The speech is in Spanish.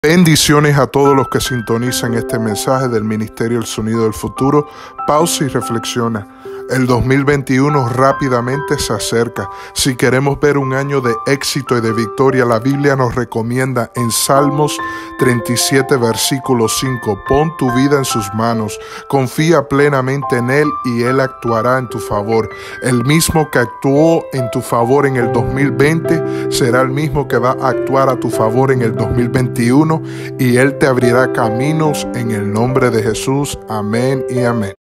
Bendiciones a todos los que sintonizan este mensaje del Ministerio El Sonido del Futuro. Pausa y reflexiona. El 2021 rápidamente se acerca. Si queremos ver un año de éxito y de victoria, la Biblia nos recomienda en Salmos 37, versículo 5, pon tu vida en sus manos, confía plenamente en Él y Él actuará en tu favor. El mismo que actuó en tu favor en el 2020 será el mismo que va a actuar a tu favor en el 2021 y Él te abrirá caminos en el nombre de Jesús. Amén y amén.